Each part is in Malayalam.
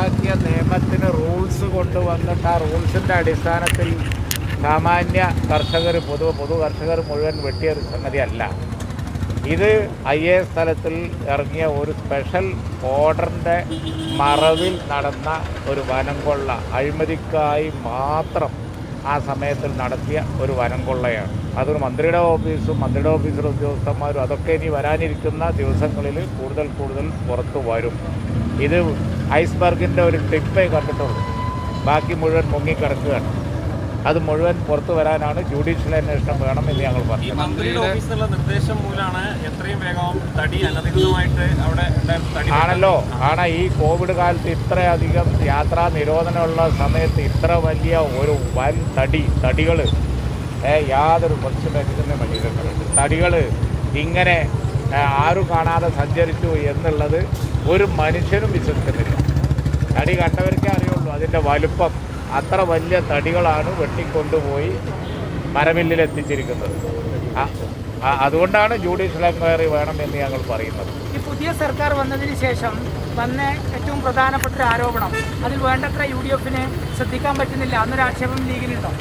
പാസാക്കിയ നിയമത്തിന് റൂൾസ് കൊണ്ടുവന്നിട്ട് ആ റൂൾസിൻ്റെ അടിസ്ഥാനത്തിൽ സാമാന്യ കർഷകർ പൊതു കർഷകർ മുഴുവൻ വെട്ടിയൊരു സംഗതിയല്ല. ഇത് IAS തലത്തിൽ ഇറങ്ങിയ ഒരു സ്പെഷ്യൽ ഓർഡറിൻ്റെ മറവിൽ നടന്ന ഒരു വനം കൊള്ള, അഴിമതിക്കായി മാത്രം ആ സമയത്തിൽ നടത്തിയ ഒരു വനം കൊള്ളയാണ്. അതൊരു മന്ത്രിയുടെ ഓഫീസിലെ ഉദ്യോഗസ്ഥന്മാരും അതൊക്കെ ഇനി വരാനിരിക്കുന്ന ദിവസങ്ങളിൽ കൂടുതൽ പുറത്തു വരും. ഇത് ഐസ്ബർഗിൻ്റെ ഒരു ടിപ്പേ കണ്ടിട്ടുള്ളൂ, ബാക്കി മുഴുവൻ മുങ്ങിക്കിടക്കുകയാണ്. അത് മുഴുവൻ പുറത്തു വരാനാണ് ജുഡീഷ്യൽ അന്വേഷണം വേണമെന്ന് ഞങ്ങൾ പറഞ്ഞു. മന്ത്രിയുടെ ഓഫീസിലുള്ള നിർദ്ദേശം മൂലമാണ് എത്രയും വേഗം തടി അനധികൃതമായിട്ട് അവിടെ ആണല്ലോ. ഈ കോവിഡ് കാലത്ത് ഇത്രയധികം യാത്രാ നിരോധനമുള്ള സമയത്ത് ഇത്ര വലിയ ഒരു വൻ തടികൾ യാതൊരു മനുഷ്യനും മനുഷ്യരുണ്ട്. തടികൾ ഇങ്ങനെ ആരും കാണാതെ സഞ്ചരിച്ചു എന്നുള്ളത് ഒരു മനുഷ്യനും വിശ്വസിക്കുന്നില്ല. തടി കണ്ടവർക്കേ അറിയുള്ളൂ അതിൻ്റെ വലുപ്പം. അത്ര വലിയ തടികളാണ് വെട്ടിക്കൊണ്ടുപോയി മരമില്ലിൽ എത്തിച്ചിരിക്കുന്നത്. അതുകൊണ്ടാണ് ജുഡീഷ്യൽ എൻക്വയറി വേണമെന്ന് ഞങ്ങൾ പറയുന്നത്. ഈ പുതിയ സർക്കാർ വന്നതിന് ശേഷം വന്ന ഏറ്റവും പ്രധാനപ്പെട്ട ഒരു ആരോപണം, അതിൽ വേണ്ടത്ര UDF-ന് ശ്രദ്ധിക്കാൻ പറ്റുന്നില്ല എന്നൊരു ആക്ഷേപം ലീഗിനുണ്ടോ?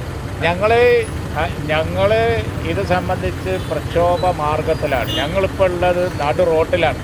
ഞങ്ങൾ ഇത് സംബന്ധിച്ച് പ്രക്ഷോഭ മാർഗത്തിലാണ്. ഞങ്ങളിപ്പോൾ ഉള്ളത് നടു റോട്ടിലാണ്,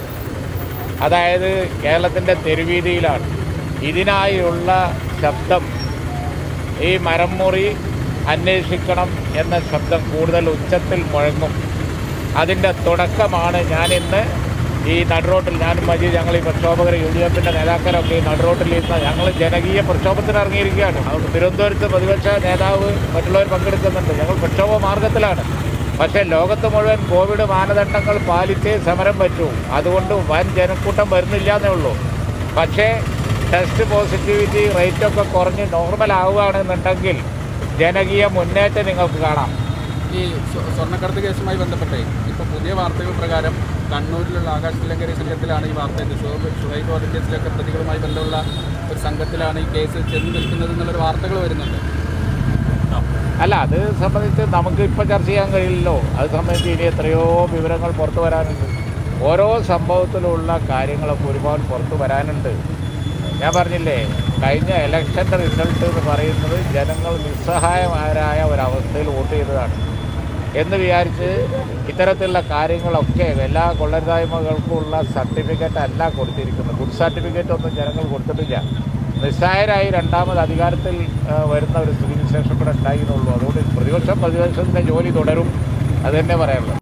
അതായത് കേരളത്തിൻ്റെ തെരുവീതിയിലാണ്. ഇതിനായുള്ള ശബ്ദം, ഈ മരം മുറി അന്വേഷിക്കണം എന്ന ശബ്ദം കൂടുതൽ ഉച്ചത്തിൽ മുഴങ്ങും. അതിൻ്റെ തുടക്കമാണ് ഞാനിന്ന് ഈ നടുറോട്ടിൽ, ഞാനും മജീദ്, ഞങ്ങൾ ഈ പ്രക്ഷോഭകർ UDF-ൻ്റെ നേതാക്കളൊക്കെ ഈ നടുറോട്ടിലിരുന്ന ഞങ്ങൾ ജനകീയ പ്രക്ഷോഭത്തിന് ഇറങ്ങിയിരിക്കുകയാണ്. അതുകൊണ്ട് തിരുവനന്തപുരത്ത് പ്രതിപക്ഷ നേതാവ് മറ്റുള്ളവർ പങ്കെടുക്കുന്നുണ്ട്. ഞങ്ങൾ പ്രക്ഷോഭ മാർഗത്തിലാണ്. പക്ഷേ ലോകത്ത് മുഴുവൻ കോവിഡ് മാനദണ്ഡങ്ങൾ പാലിച്ചേ സമരം പറ്റൂ. അതുകൊണ്ട് വൻ ജനക്കൂട്ടം വരുന്നില്ല എന്നേ ഉള്ളൂ. പക്ഷേ ടെസ്റ്റ് പോസിറ്റിവിറ്റി റേറ്റൊക്കെ കുറഞ്ഞ് നോർമൽ ആവുകയാണെന്നുണ്ടെങ്കിൽ ജനകീയ മുന്നേറ്റം നിങ്ങൾക്ക് കാണാം. ഈ സ്വർണ്ണക്കടത്ത് കേസുമായി ബന്ധപ്പെട്ട് ഇപ്പോൾ പുതിയ വാർത്തകൾ പ്രകാരം കണ്ണൂരിലുള്ള ആകാശത്തിലങ്കരി സംഘത്തിലാണ് ഈ വാർത്ത. ഷുഹൈബ് വധക്കേസിലൊക്കെ പ്രതികളുമായി ബന്ധമുള്ള ഒരു സംഘത്തിലാണ് ഈ കേസ് ചെന്ന് നിൽക്കുന്നത് എന്നുള്ളൊരു വാർത്തകൾ വരുന്നുണ്ട്. അല്ല, അത് സംബന്ധിച്ച് നമുക്ക് ഇപ്പോൾ ചർച്ച ചെയ്യാൻ കഴിയില്ലല്ലോ. അത് സംബന്ധിച്ച് ഇനി എത്രയോ വിവരങ്ങൾ പുറത്തു വരാനുണ്ട്. ഓരോ സംഭവത്തിലുള്ള കാര്യങ്ങളൊക്കെ ഒരുപാട് പുറത്തു വരാനുണ്ട്. ഞാൻ പറഞ്ഞില്ലേ, കഴിഞ്ഞ ഇലക്ഷൻ്റെ റിസൾട്ട് എന്ന് പറയുന്നത് ജനങ്ങൾ നിസ്സഹായമാരായ ഒരവസ്ഥയിൽ വോട്ട് ചെയ്തതാണ് എന്ന് വിചാരിച്ച് ഇത്തരത്തിലുള്ള കാര്യങ്ങളൊക്കെ എല്ലാ കൊള്ളരുതായ്മകൾക്കുമുള്ള സർട്ടിഫിക്കറ്റ് അല്ല കൊടുത്തിരിക്കുന്നത്. ഗുഡ് സർട്ടിഫിക്കറ്റ് ഒന്നും ജനങ്ങൾ കൊടുത്തിട്ടില്ല. നിസ്സഹായരായി രണ്ടാമത് അധികാരത്തിൽ വരുന്ന ഒരു സ്ഥിതിവിശേഷം കൂടെ ഉണ്ടായിരുന്നുള്ളൂ. അതുകൊണ്ട് പ്രതിപക്ഷത്തിൻ്റെ ജോലി തുടരും, അത് തന്നെ പറയാനുള്ളത്.